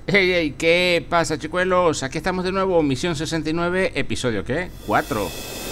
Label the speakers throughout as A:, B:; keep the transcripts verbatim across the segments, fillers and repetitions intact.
A: Hey, hey, ¿qué pasa, chicuelos? Aquí estamos de nuevo, Misión sesenta y nueve, episodio, ¿qué? cuatro.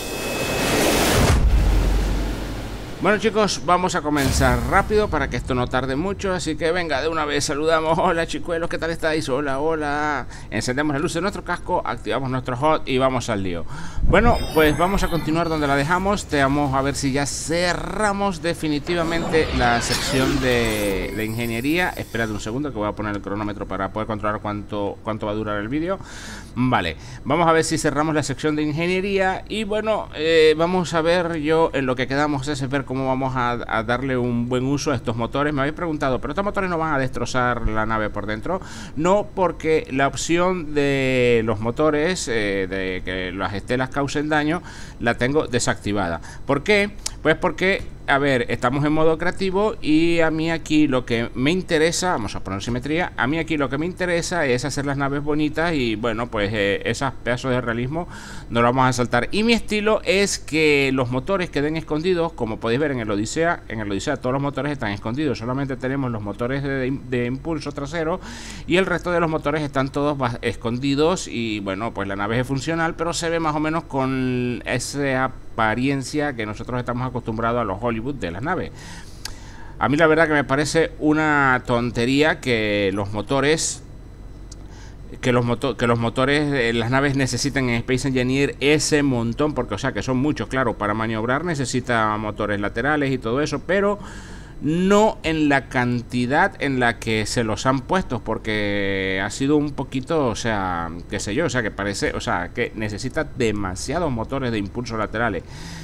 A: Bueno, chicos, vamos a comenzar rápido para que esto no tarde mucho, así que venga, de una vez saludamos. Hola, chicuelos, ¿qué tal estáis? Hola, hola. Encendemos la luz de nuestro casco, activamos nuestro hot y vamos al lío. Bueno, pues vamos a continuar donde la dejamos. Te vamos a ver si ya cerramos definitivamente la sección de, de ingeniería. Esperad un segundo que voy a poner el cronómetro para poder controlar cuánto, cuánto va a durar el vídeo. Vale, vamos a ver si cerramos la sección de ingeniería. Y bueno, eh, vamos a ver, yo en lo que quedamos es ver cómo vamos a, a darle un buen uso a estos motores. Me habéis preguntado, ¿pero estos motores no van a destrozar la nave por dentro? No, porque la opción de los motores, eh, de que las estelas causen daño, la tengo desactivada. ¿Por qué? Pues porque, a ver, estamos en modo creativo y a mí aquí lo que me interesa, vamos a poner simetría, a mí aquí lo que me interesa es hacer las naves bonitas y bueno, pues eh, esos pedazos de realismo no lo vamos a saltar. Y mi estilo es que los motores queden escondidos, como podéis ver en el Odisea. En el Odisea todos los motores están escondidos, solamente tenemos los motores de, de impulso trasero y el resto de los motores están todos escondidos y bueno, pues la nave es funcional, pero se ve más o menos con esa apariencia que nosotros estamos acostumbrados a los Hollywood de las naves. A mí la verdad que me parece una tontería que los motores que los, moto que los motores de las naves necesiten en Space Engineer ese montón, porque o sea que son muchos, claro, para maniobrar necesita motores laterales y todo eso, pero no en la cantidad en la que se los han puesto, porque ha sido un poquito, o sea, qué sé yo, o sea, que parece, o sea, que necesita demasiados motores de impulso laterales.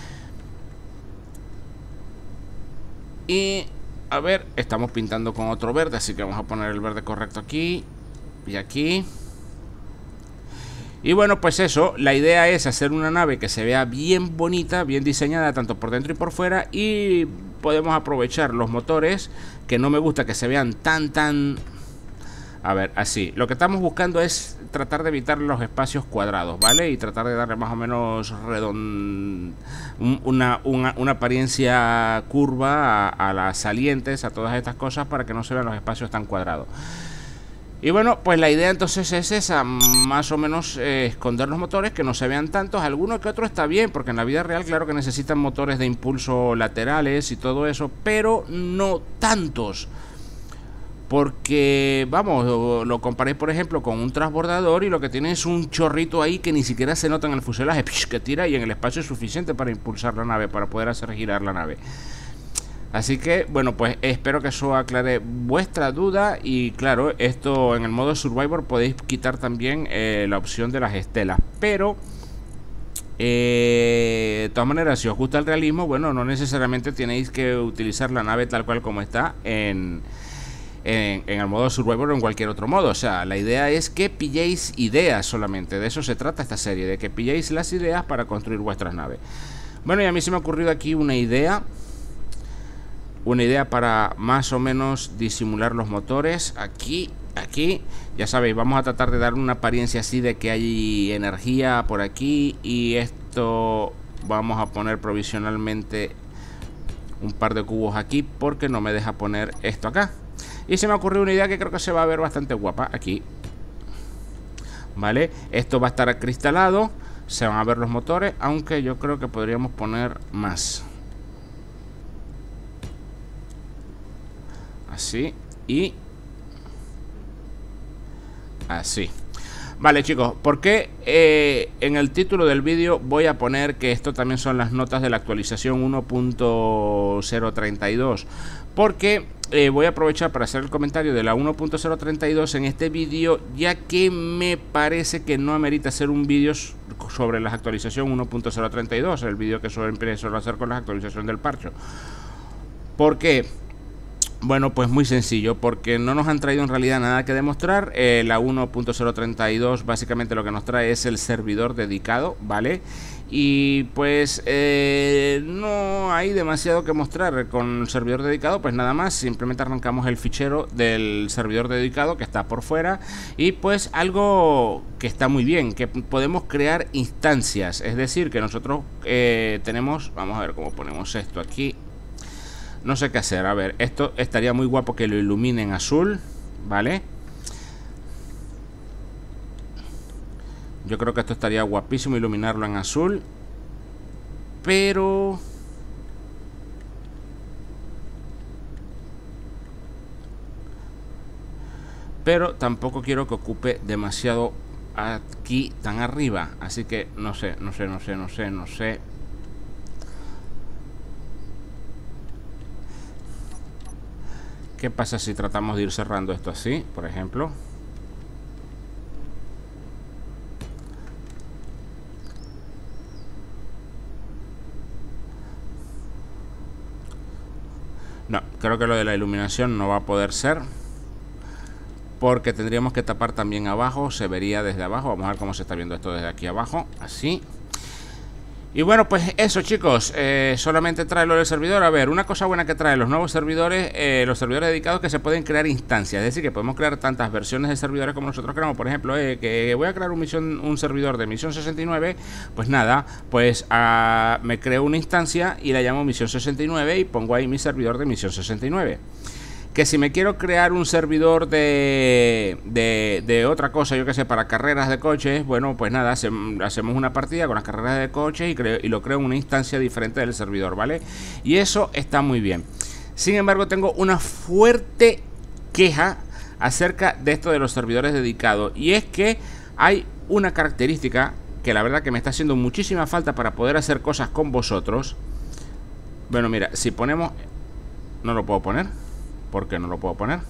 A: Y, a ver, estamos pintando con otro verde, así que vamos a poner el verde correcto aquí y aquí. Y bueno, pues eso, la idea es hacer una nave que se vea bien bonita, bien diseñada, tanto por dentro y por fuera. Y podemos aprovechar los motores, que no me gusta que se vean tan, tan... A ver, así. Lo que estamos buscando es tratar de evitar los espacios cuadrados, ¿vale? Y tratar de darle más o menos redond... una, una, una apariencia curva a, a las salientes, a todas estas cosas, para que no se vean los espacios tan cuadrados. Y bueno, pues la idea entonces es esa, más o menos eh, esconder los motores, que no se vean tantos. Alguno que otro está bien, porque en la vida real claro que necesitan motores de impulso laterales y todo eso, pero no tantos. Porque, vamos, lo, lo comparéis por ejemplo con un transbordador y lo que tiene es un chorrito ahí que ni siquiera se nota en el fuselaje, que tira, y en el espacio es suficiente para impulsar la nave, para poder hacer girar la nave. Así que, bueno, pues espero que eso aclare vuestra duda. Y claro, esto en el modo Survivor podéis quitar también eh, la opción de las estelas. Pero, eh, de todas maneras, si os gusta el realismo, bueno, no necesariamente tenéis que utilizar la nave tal cual como está en, en, en el modo Survivor o en cualquier otro modo. O sea, la idea es que pilléis ideas solamente. De eso se trata esta serie, de que pilléis las ideas para construir vuestras naves. Bueno, y a mí se me ha ocurrido aquí una idea. Una idea para más o menos disimular los motores. Aquí, aquí, ya sabéis, vamos a tratar de dar una apariencia así de que hay energía por aquí. Y esto vamos a poner provisionalmente un par de cubos aquí, porque no me deja poner esto acá. Y se me ha ocurrido una idea que creo que se va a ver bastante guapa aquí. Vale, esto va a estar acristalado, se van a ver los motores, aunque yo creo que podríamos poner más. Así y así. Vale, chicos, porque eh, en el título del vídeo voy a poner que esto también son las notas de la actualización uno punto cero treinta y dos. Porque eh, voy a aprovechar para hacer el comentario de la uno punto cero treinta y dos en este vídeo, ya que me parece que no amerita hacer un vídeo sobre la actualización uno punto cero treinta y dos, el vídeo que suelo, suelo hacer con la actualización del parche. ¿Por qué? Bueno, pues muy sencillo, porque no nos han traído en realidad nada que demostrar. eh, La uno punto cero treinta y dos básicamente lo que nos trae es el servidor dedicado, ¿vale? Y pues eh, no hay demasiado que mostrar con el servidor dedicado, pues nada más, simplemente arrancamos el fichero del servidor dedicado que está por fuera. Y pues algo que está muy bien, que podemos crear instancias, es decir, que nosotros eh, tenemos, vamos a ver cómo ponemos esto aquí. No sé qué hacer, a ver, esto estaría muy guapo que lo ilumine en azul, ¿vale? Yo creo que esto estaría guapísimo iluminarlo en azul. Pero... Pero tampoco quiero que ocupe demasiado aquí tan arriba. Así que no sé, no sé, no sé, no sé, no sé. ¿Qué pasa si tratamos de ir cerrando esto así, por ejemplo? No, creo que lo de la iluminación no va a poder ser, porque tendríamos que tapar también abajo. Se vería desde abajo. Vamos a ver cómo se está viendo esto desde aquí abajo. Así. Y bueno, pues eso, chicos, eh, solamente trae lo del servidor. A ver, una cosa buena que trae los nuevos servidores, eh, los servidores dedicados, que se pueden crear instancias. Es decir, que podemos crear tantas versiones de servidores como nosotros queramos. Por ejemplo, eh, que voy a crear un, misión, un servidor de misión sesenta y nueve. Pues nada, pues uh, me creo una instancia y la llamo misión sesenta y nueve y pongo ahí mi servidor de misión sesenta y nueve. Que si me quiero crear un servidor de, de, de otra cosa, yo que sé, para carreras de coches, bueno, pues nada, hace, hacemos una partida con las carreras de coches y, creo, y lo creo en una instancia diferente del servidor, ¿vale? Y eso está muy bien. Sin embargo, tengo una fuerte queja acerca de esto de los servidores dedicados. Y es que hay una característica que la verdad que me está haciendo muchísima falta para poder hacer cosas con vosotros. Bueno, mira, si ponemos... No lo puedo poner. ¿Por qué no lo puedo poner?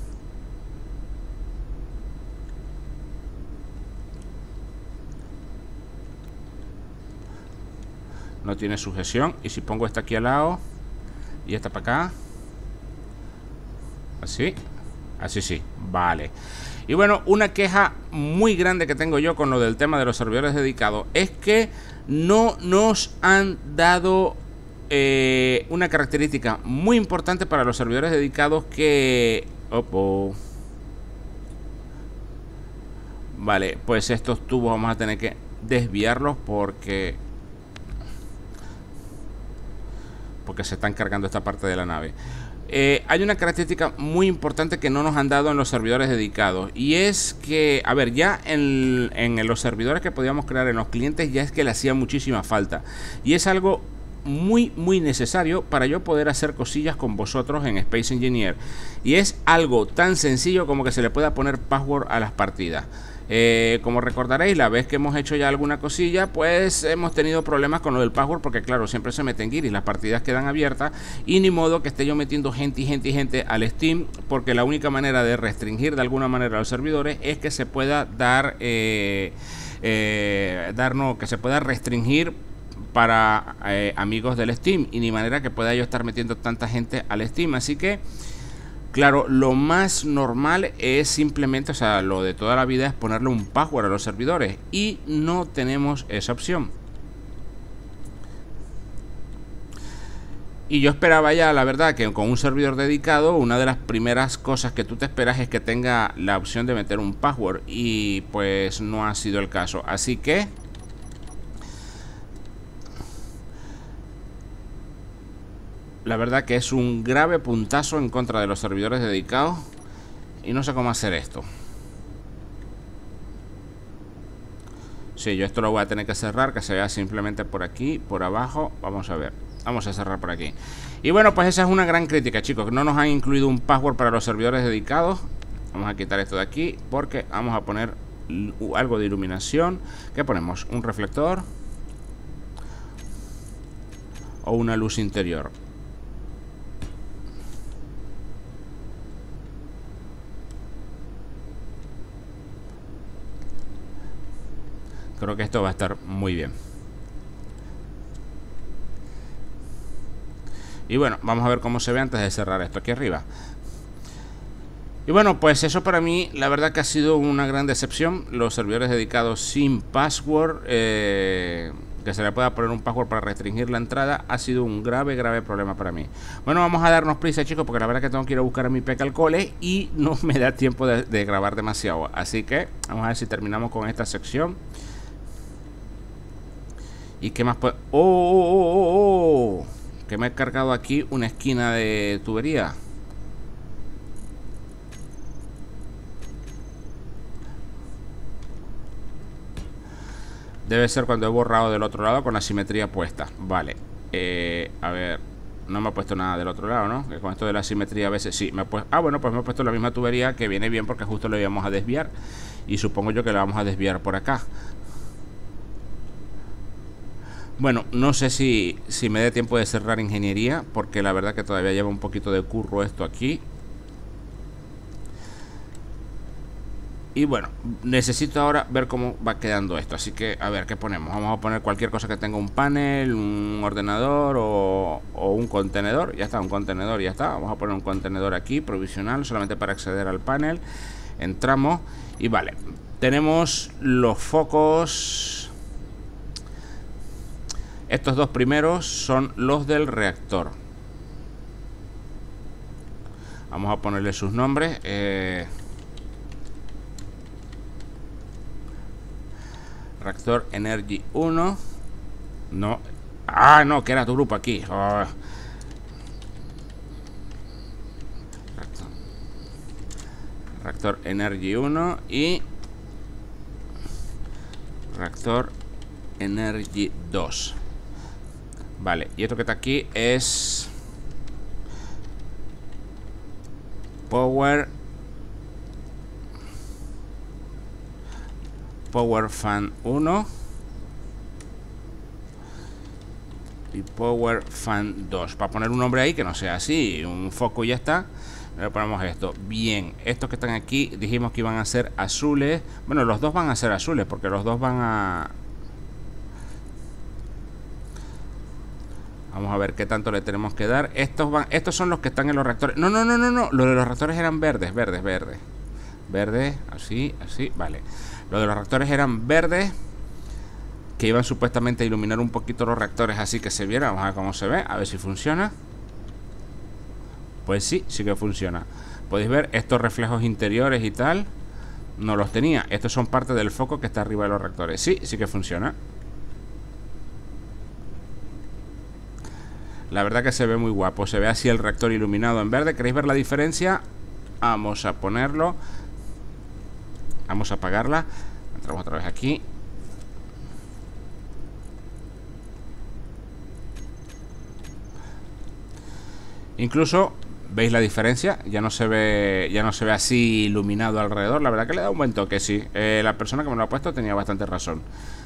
A: No tiene sujeción. Y si pongo esta aquí al lado y esta para acá, así, así sí, vale. Y bueno, una queja muy grande que tengo yo con lo del tema de los servidores dedicados es que no nos han dado Eh, una característica muy importante para los servidores dedicados que... Opo. Vale, pues estos tubos vamos a tener que desviarlos porque... Porque se están cargando esta parte de la nave. Eh, hay una característica muy importante que no nos han dado en los servidores dedicados. Y es que, a ver, ya en, en los servidores que podíamos crear en los clientes, ya es que le hacía muchísima falta. Y es algo muy muy necesario para yo poder hacer cosillas con vosotros en Space Engineer, y es algo tan sencillo como que se le pueda poner password a las partidas. Eh, como recordaréis, la vez que hemos hecho ya alguna cosilla, pues hemos tenido problemas con lo del password, porque claro, siempre se meten guiris, las partidas quedan abiertas y ni modo que esté yo metiendo gente y gente y gente al Steam, porque la única manera de restringir de alguna manera a los servidores es que se pueda dar eh, eh, darnos, que se pueda restringir para eh, amigos del Steam, y ni manera que pueda yo estar metiendo tanta gente al Steam. Así que claro, lo más normal es simplemente, o sea, lo de toda la vida es ponerle un password a los servidores, y no tenemos esa opción. Y yo esperaba ya, la verdad, que con un servidor dedicado, una de las primeras cosas que tú te esperas es que tenga la opción de meter un password, y pues no ha sido el caso. Así que la verdad que es un grave puntazo en contra de los servidores dedicados, y no sé cómo hacer esto. Sí, yo esto lo voy a tener que cerrar, que se vea simplemente por aquí, por abajo. Vamos a ver, vamos a cerrar por aquí. Y bueno, pues esa es una gran crítica, chicos, que no nos han incluido un password para los servidores dedicados. Vamos a quitar esto de aquí, porque vamos a poner algo de iluminación. ¿Qué ponemos? ¿Un reflector? ¿O una luz interior? Creo que esto va a estar muy bien. Y bueno, vamos a ver cómo se ve antes de cerrar esto aquí arriba. Y bueno, pues eso para mí, la verdad que ha sido una gran decepción. Los servidores dedicados sin password, eh, que se le pueda poner un password para restringir la entrada, ha sido un grave, grave problema para mí. Bueno, vamos a darnos prisa, chicos, porque la verdad que tengo que ir a buscar a mi peca al cole y no me da tiempo de, de grabar demasiado. Así que vamos a ver si terminamos con esta sección. ¿Y qué más puede...? ¡Oh, oh, oh, oh, oh! Que me he cargado aquí una esquina de tubería. Debe ser cuando he borrado del otro lado con la simetría puesta. Vale. Eh, a ver. No me ha puesto nada del otro lado, ¿no? Que con esto de la simetría a veces sí me ha puesto... Ah, bueno, pues me ha puesto la misma tubería, que viene bien porque justo lo íbamos a desviar. Y supongo yo que la vamos a desviar por acá. Bueno, no sé si, si me dé tiempo de cerrar ingeniería, porque la verdad que todavía lleva un poquito de curro esto aquí. Y bueno, necesito ahora ver cómo va quedando esto. Así que, a ver, ¿qué ponemos? Vamos a poner cualquier cosa que tenga un panel, un ordenador o, o un contenedor. Ya está, un contenedor, ya está. Vamos a poner un contenedor aquí, provisional, solamente para acceder al panel. Entramos y vale. Tenemos los focos. Estos dos primeros son los del reactor. Vamos a ponerle sus nombres. Eh... Reactor Energy uno. No. Ah, no, que era tu grupo aquí. Oh. Reactor. Reactor Energy uno y Reactor Energy dos. Vale, y esto que está aquí es Power Power Fan uno y Power Fan dos. Para poner un nombre ahí que no sea así, un foco y ya está. Le ponemos esto. Bien, estos que están aquí dijimos que iban a ser azules. Bueno, los dos van a ser azules porque los dos van a... Vamos a ver qué tanto le tenemos que dar. Estos van, estos son los que están en los reactores. No, no, no, no, no. Los de los reactores eran verdes, verdes, verdes. Verdes, así, así, vale. Los de los reactores eran verdes, que iban supuestamente a iluminar un poquito los reactores, así que se viera. Vamos a ver cómo se ve, a ver si funciona. Pues sí, sí que funciona. Podéis ver estos reflejos interiores y tal. No los tenía. Estos son parte del foco que está arriba de los reactores. Sí, sí que funciona. La verdad que se ve muy guapo. Se ve así el reactor iluminado en verde. ¿Queréis ver la diferencia? Vamos a ponerlo. Vamos a apagarla. Entramos otra vez aquí. Incluso veis la diferencia. Ya no se ve, ya no se ve así iluminado alrededor. La verdad que le da un buen toque, sí. Eh, la persona que me lo ha puesto tenía bastante razón.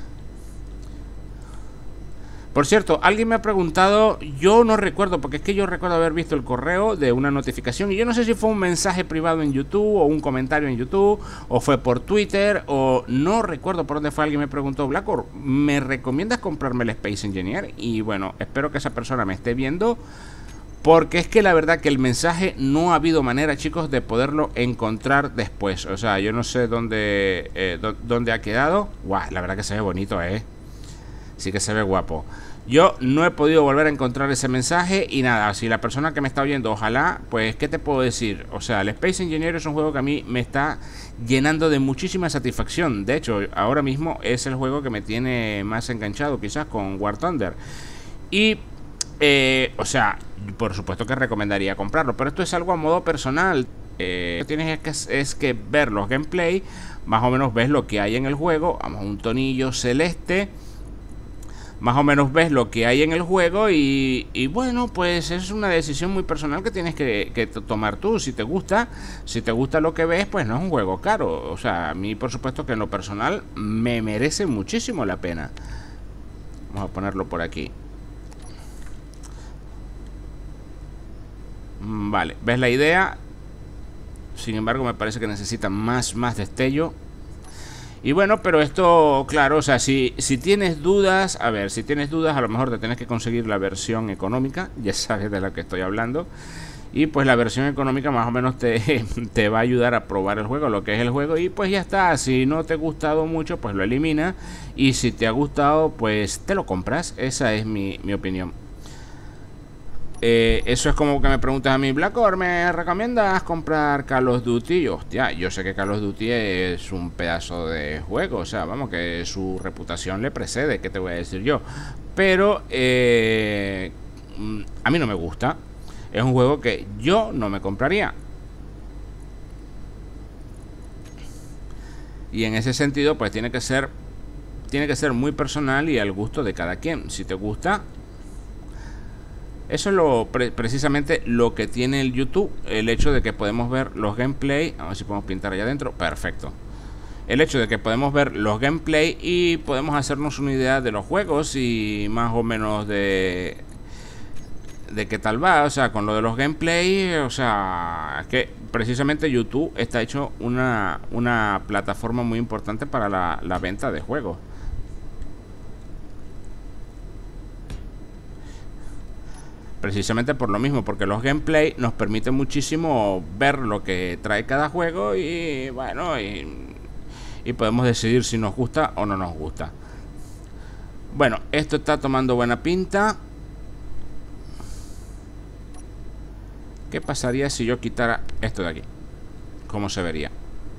A: Por cierto, alguien me ha preguntado, yo no recuerdo, porque es que yo recuerdo haber visto el correo de una notificación y yo no sé si fue un mensaje privado en YouTube o un comentario en YouTube o fue por Twitter o no recuerdo por dónde fue. Alguien me preguntó, Blackor, ¿me recomiendas comprarme el Space Engineer? Y bueno, espero que esa persona me esté viendo, porque es que la verdad que el mensaje no ha habido manera, chicos, de poderlo encontrar después. O sea, yo no sé dónde, eh, dónde ha quedado. Guau, la verdad que se ve bonito, eh. Sí que se ve guapo. Yo no he podido volver a encontrar ese mensaje y nada, si la persona que me está oyendo, ojalá, pues, ¿qué te puedo decir? O sea, el Space Engineer es un juego que a mí me está llenando de muchísima satisfacción. De hecho, ahora mismo es el juego que me tiene más enganchado quizás con War Thunder. Y, eh, o sea, por supuesto que recomendaría comprarlo, pero esto es algo a modo personal. Eh, lo que tienes es que, es que ver los gameplay, más o menos ves lo que hay en el juego. Vamos, un tonillo celeste. Más o menos ves lo que hay en el juego y, y bueno, pues es una decisión muy personal que tienes que, que tomar tú. Si te gusta, si te gusta lo que ves, pues no es un juego caro. O sea, a mí por supuesto que en lo personal me merece muchísimo la pena. Vamos a ponerlo por aquí. Vale, ¿ves la idea? Sin embargo, me parece que necesita más, más destello. Y bueno, pero esto, claro, o sea, si, si tienes dudas, a ver, si tienes dudas, a lo mejor te tienes que conseguir la versión económica, ya sabes de la que estoy hablando. Y pues la versión económica más o menos te, te va a ayudar a probar el juego, lo que es el juego. Y pues ya está, si no te ha gustado mucho, pues lo elimina. Y si te ha gustado, pues te lo compras. Esa es mi, mi opinión. Eh, eso es como que me preguntas a mí, Blackor, ¿me recomiendas comprar Call of Duty? Y, hostia, yo sé que Call of Duty es un pedazo de juego, o sea, vamos, que su reputación le precede, ¿qué te voy a decir yo? Pero eh, a mí no me gusta. Es un juego que yo no me compraría. Y en ese sentido, pues tiene que ser tiene que ser muy personal y al gusto de cada quien. Si te gusta, eso es lo pre precisamente lo que tiene el YouTube, el hecho de que podemos ver los gameplay. A ver si podemos pintar allá adentro. Perfecto. El hecho de que podemos ver los gameplay y podemos hacernos una idea de los juegos y más o menos de de qué tal va, o sea, con lo de los gameplay, o sea, es que precisamente YouTube está hecho una, una plataforma muy importante para la, la venta de juegos. Precisamente por lo mismo, porque los gameplay nos permiten muchísimo ver lo que trae cada juego y bueno, y, y podemos decidir si nos gusta o no nos gusta. Bueno, esto está tomando buena pinta. ¿Qué pasaría si yo quitara esto de aquí? ¿Cómo se vería?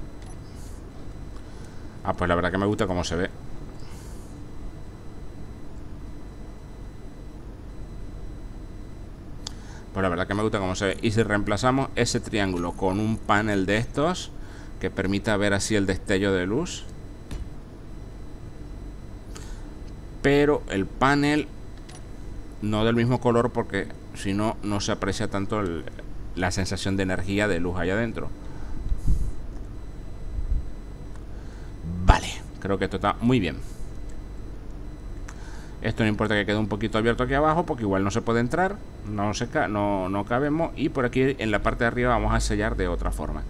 A: Ah, pues la verdad que me gusta cómo se ve. Pues la verdad que me gusta cómo se ve. Y si reemplazamos ese triángulo con un panel de estos que permita ver así el destello de luz, pero el panel no del mismo color, porque si no, no se aprecia tanto el, la sensación de energía de luz allá adentro. Vale, creo que esto está muy bien. Esto no importa que quede un poquito abierto aquí abajo, porque igual no se puede entrar, no, se ca no, no cabemos. Y por aquí en la parte de arriba vamos a sellar de otra forma.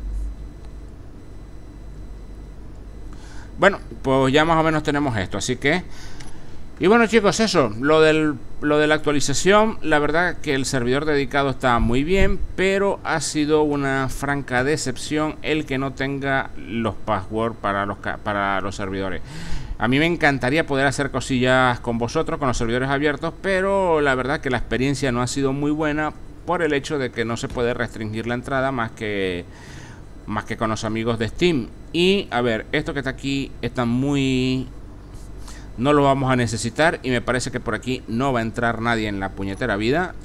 A: Bueno, pues ya más o menos tenemos esto, así que... Y bueno, chicos, eso, lo, del, lo de la actualización, la verdad que el servidor dedicado está muy bien, pero ha sido una franca decepción el que no tenga los passwords para los, para los servidores. A mí me encantaría poder hacer cosillas con vosotros, con los servidores abiertos, pero la verdad que la experiencia no ha sido muy buena por el hecho de que no se puede restringir la entrada más que, más que con los amigos de Steam. Y, a ver, esto que está aquí está muy... no lo vamos a necesitar y me parece que por aquí no va a entrar nadie en la puñetera vida.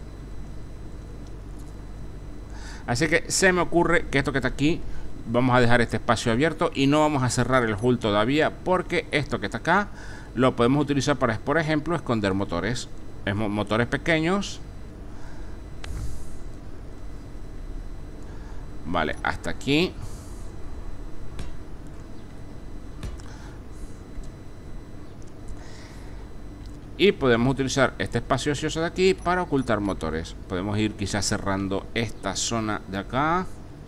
A: Así que se me ocurre que esto que está aquí, vamos a dejar este espacio abierto y no vamos a cerrar el hull todavía, porque esto que está acá lo podemos utilizar para, por ejemplo, esconder motores. Es motores pequeños. Vale, hasta aquí. Y podemos utilizar este espacio ocioso de aquí para ocultar motores. Podemos ir quizás cerrando esta zona de acá.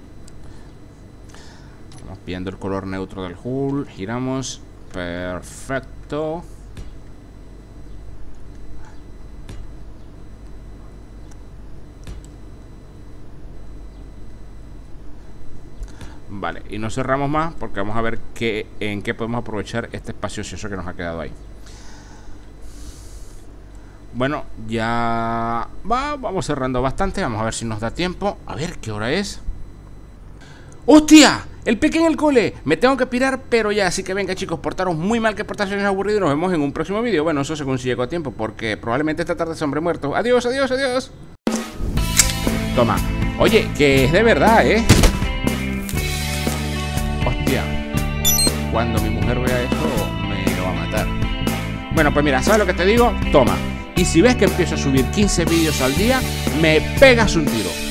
A: Vamos viendo el color neutro del hull. Giramos. Perfecto. Vale, y no cerramos más porque vamos a ver qué, en qué podemos aprovechar este espacio ocioso que nos ha quedado ahí. Bueno, ya va, vamos cerrando bastante. Vamos a ver si nos da tiempo. A ver, ¿qué hora es? ¡Hostia! El peque en el cole. Me tengo que pirar, pero ya. Así que venga, chicos, portaros muy mal, que portarse es aburrido. Nos vemos en un próximo vídeo. Bueno, eso según si llego a tiempo, porque probablemente esta tarde sea hombre muerto. Adiós, adiós, adiós. Toma. Oye, que es de verdad, ¿eh? Hostia. Cuando mi mujer vea esto, me lo va a matar. Bueno, pues mira, ¿sabes lo que te digo? Toma. Y si ves que empiezo a subir quince vídeos al día, me pegas un tiro.